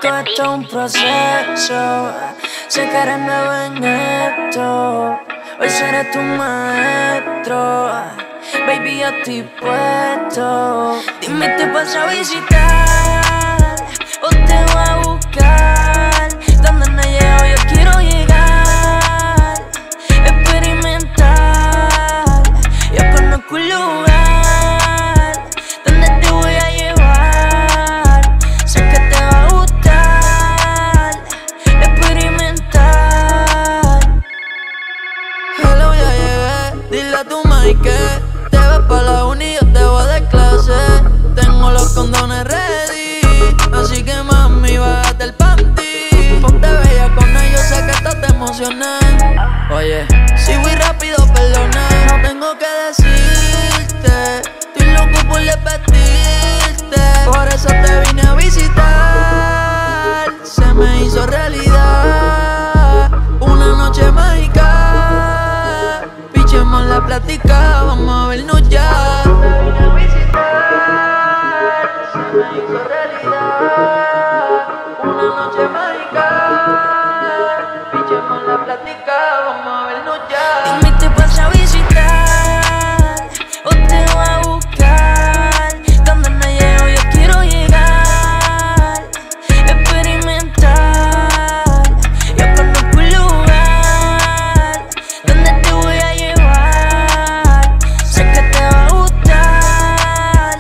todo esto es un proceso. Sé que eres nuevo en esto. Hoy seré tu maestro. Baby, yo estoy puesto. Dime, ¿te vas a visitar o te voy a buscar? Donde no llego, yo quiero llegar. Experimentar. Yo conozco un lugar donde te voy a llevar. Sé que te va a gustar. Experimentar. Hello, ya llegué. Dile a tu mãe que te vas pa' la uni, yo te voy de clase. Tengo los condones ready, así que mami, bájate el panty. Ponte bella con ellos, sé que estás te emocioné. Oye, si voy rápido, perdona. No tengo que decirte, estoy loco por repetirte. Por eso te vine a visitar. Se me hizo realidad una noche mágica. Pichemos la plática, vamos a vernos ya. Te vine a visitar, se me hizo realidad una noche mágica. Pichemos la plática, vamos a vernos ya. Dime, ¿te vas a visitar o te voy a buscar? Donde no llego, yo quiero llegar. Experimentar. Yo conozco un lugar donde te voy a llevar. Sé que te va a gustar.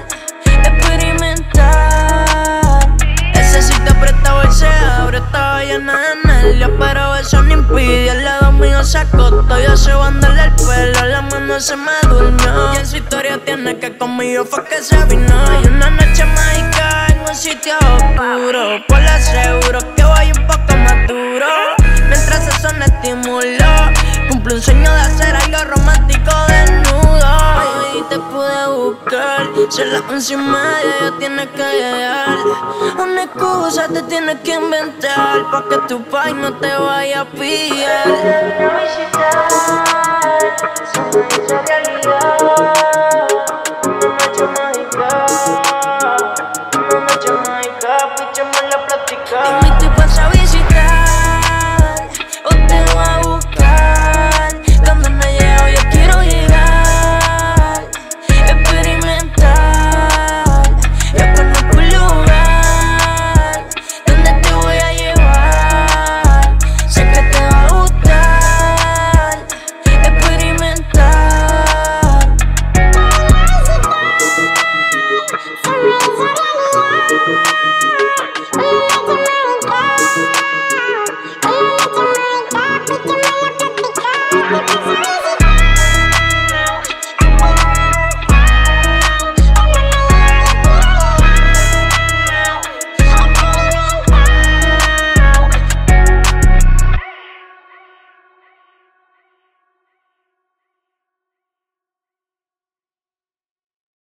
Experimentar. Ese sitio apretado y se abre, estaba llena de nervios, pero eso no impide. Al lado mío se acostó, yo sé andarle el pelo, la mano se me durmió. Y en su historia tiene que conmigo fue que se vino. Y una noche mágica en un sitio oscuro, por la seguro que voy un poco más duro. Mientras eso me estimuló, cumple un sueño de hacer algo romántico desnudo. Y te pude buscar, son las 11:30, ya tienes que llegar. Una excusa te tienes que inventar, pa' que tu pai no te vaya a pillar. Te vine a visitar, se me hizo